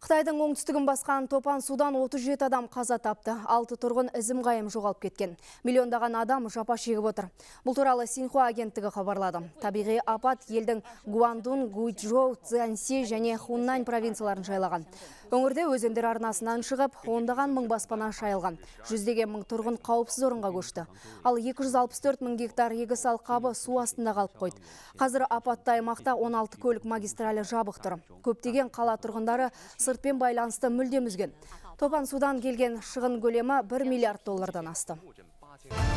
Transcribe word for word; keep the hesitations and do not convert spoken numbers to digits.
Қытайдың оңтүстігін басқан топан судан отыз жеті адам қаза тапты. алты тұрғын ізім қайым жоғалып кеткен. Миллиондаған адам жапа шегіп отыр. Бұл туралы Синьхуа агенттігі хабарлады. Табиғи апат елдің Гуандун, Гуйчжоу, Цзянси және Хуннань провинцияларын жайлаған. Өңірде өзендер арнасынан шығып, ондаған мың баспана шайылған. Жүздеген мың тұрғын қауіпсіз орынға көшті. Ал екі жүз алпыс төрт мың гектар егіс алқабы су астында қалып қойды. Қазір апатты аймақта он алты көлік магистралі жабық тұр. Көптеген қала тұрғындары сыртпен байланысты мүлдем үзген. Топан судан келген шығын көлемі бір миллиард доллардан асты.